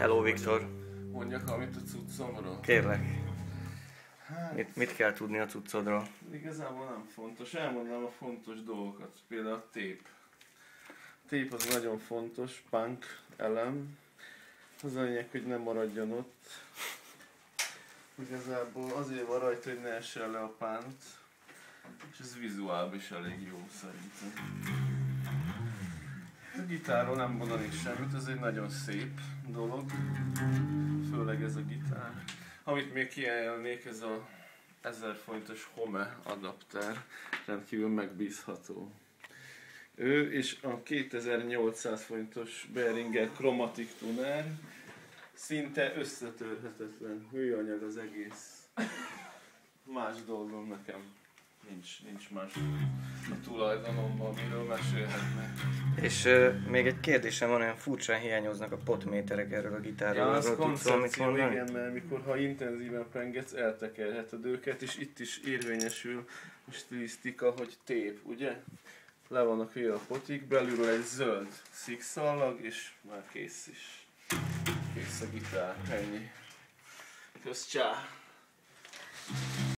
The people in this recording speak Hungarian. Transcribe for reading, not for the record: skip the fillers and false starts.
Hello, Viktor. Mondjak valamit a cuccomról? Kérlek. Hát, Mit kell tudni a cuccodról? igazából nem fontos. Elmondanám a fontos dolgokat. Például a tép. A tép az nagyon fontos, punk elem. Az a lényeg, hogy ne maradjon ott. Igazából azért van rajta, hogy ne essen le a pánt. És ez vizuálban is elég jó szerintem. A gitárról nem mondanék semmit, ez egy nagyon szép dolog. Főleg ez a gitár. Amit még kiemelnék, ez a 1000 forintos Home adapter, rendkívül megbízható. Ő és a 2800 forintos Behringer Chromatic Tuner szinte összetörhetetlen. Műanyag az egész. Más dolgom nekem nincs más a tulajdonomban, miről mesélhetnek. És még egy kérdésem van, olyan furcsán hiányoznak a potméterek erről a gitárról. Ja, az Arról tudsz valamit koncepció, mondani? igen, mert mikor ha intenzíven pengetsz, eltekerheted őket, és itt is érvényesül a stilisztika, hogy tép, ugye? Le vannak véve a potik, belülről egy zöld szikszallag, és már kész is. Kész a gitár, ennyi. Kösz, csá!